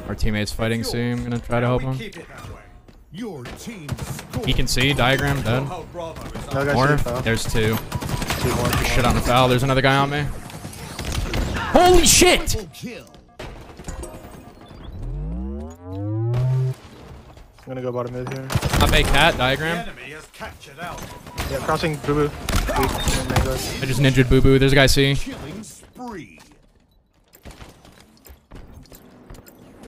Our teammate's fighting C. I'm gonna try to help him. He can see. Diagram dead. More. There's two. Shit on the foul. There's another guy on me. Holy shit! I'm gonna go bottom mid here. Up A cat. Diagram. Yeah, crossing boo boo. I just ninja'd boo boo. There's a guy C.